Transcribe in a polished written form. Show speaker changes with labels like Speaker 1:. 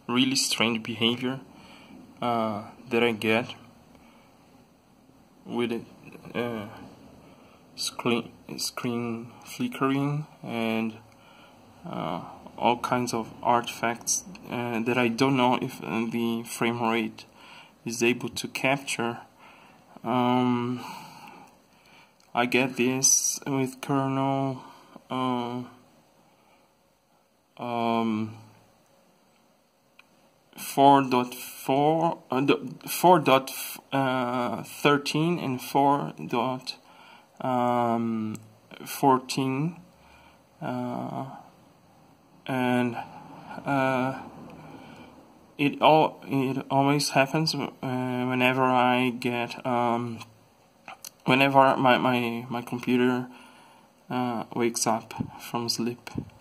Speaker 1: really strange behavior that I get with it, screen flickering and all kinds of artifacts that I don't know if the frame rate is able to capture. I get this with kernel 4.13 and 4.14 and it always happens whenever I get whenever my computer wakes up from sleep.